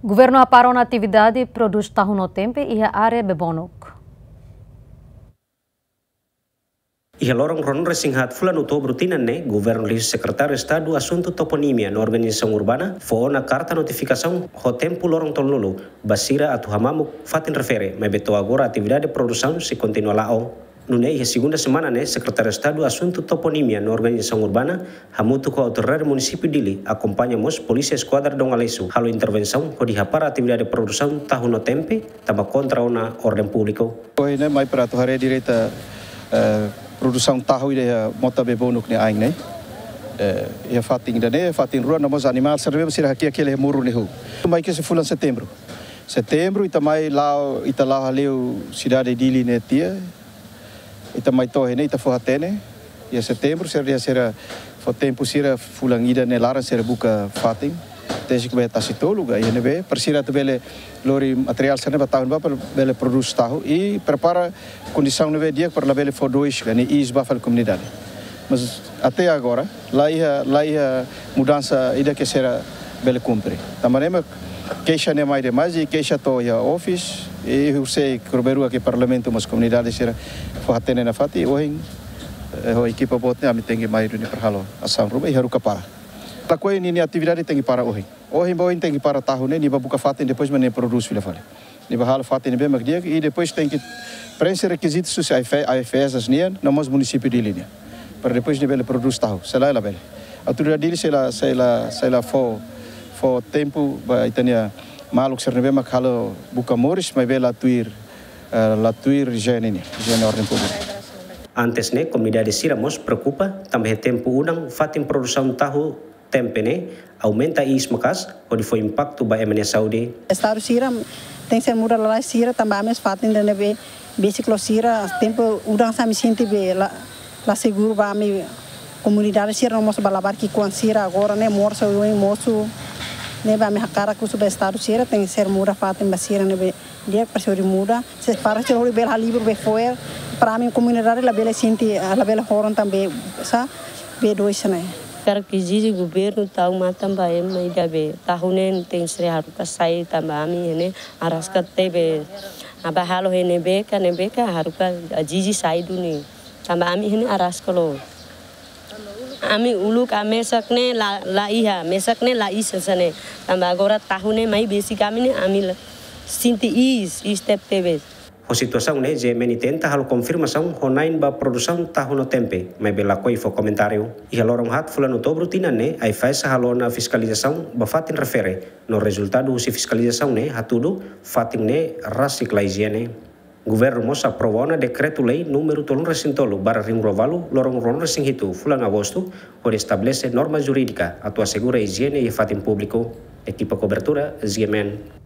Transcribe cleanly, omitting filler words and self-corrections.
Governo aparou na atividade produz tahun no tempo e a área bebonuk. Ia lorong ron resinghat fulan outubro tinanne, governo lhe secretário Estado assunto toponímia na organização urbana, foi na carta notificação ho tempo lorong tolulu, basira atu hamamu fatin refere, mas beto agora a atividade de produção se continua lá ao. No a segunda semana, né, secretário Estado assunto toponímia na organização urbana, hamutu com a autoridade município dele, acompanhamos polícia esquadra dong alesu, halo intervenção, ho dihapara atividade de produção tahun no tempo, tamba contra una ordem público. Oi, né, mai para tuhare direita produção tahu dia mota bebonuk ni aing ne ia fating dane fating rua namos animal serve sira aqui aquele muru ni hu mai que se fulan setembro itamai lao itala haleu cidade dili ne tia itamai tohe ne ita fohatene ia setembro será fo tempo sira fulan ida ne lara sira buka fating desde que beta sitolo ga ia nebe persira tu bele lori material sana batahun ba bele produz tahu e prepara condição nebe dia para bele for dois ga ni is ba fal comunidade mas até agora lá ia mudança ida que será bele cumpre tamarema queixa ne mais demais e queixa to ia office e eu sei que roberu aqui parlamento mas comunidade será for atene na fati ohin ho equipa botne ami tengi mai ni perhalo asam ruba e haru kapara. Tak kau ini atividade tem que para hoje. Hoje boin tem que para tahun ni buka fatin depois mas nem produz filha fale. Ni bahal fatin ni bem dia e depois tem que preencher requisitos sociais AFS as nian no mas município de linha. Para depois ni bele produz tahu. Sela ela bele. Autoridade dele sela for tempo ba itania maluk ser nebe mak halo buka moris mas bela latuir gene ordem pública. Antes ne comunidade Siramos preocupa também tempo unang fatin produção tahu tempene aumenta ismakas onde foi impacto ba emania Saudi. Estado Sira tem ser muda lá Sira também mes fatin de nebe basiclo Sira tempo udang sami sinti be la seguro ba mi comunidade Sira não mos balabar que com Sira agora né morso eu moço né ba mi hakara ku suba Estado Sira tem ser muda fatin ba Sira nebe dia para ser muda se para ser o bel livro be foi para mim comunidade la bela sinti la bela horon também sa be dois né. Cara que exige governo tahu matam ba em mai dabe tahunen tem sre haruka sai tamba ami ne araska tebe aba halo hene beka haruka exige sai duni tamba ami hene araska lo ami uluk amesak ne la iha mesak ne la isasane tamba agora tahune mai basic ami ne ami sinti step tebe. A situação né je menitenta halo confirmação honain ba produção tahu no tempe mas bela koi fo comentário e lorong hat fulan outubro tinanne ai faz halo na fiscalização ba fatin refere no resultado si fiscalização ne hatudo fatin ne rasicla higiene. Governo mos aprovou na decreto-lei número 305 barra ringrovalo lorong ron resinghitu fulan agosto onde estabelece norma jurídica atu assegura higiene e fatin público. Equipa cobertura ZMN.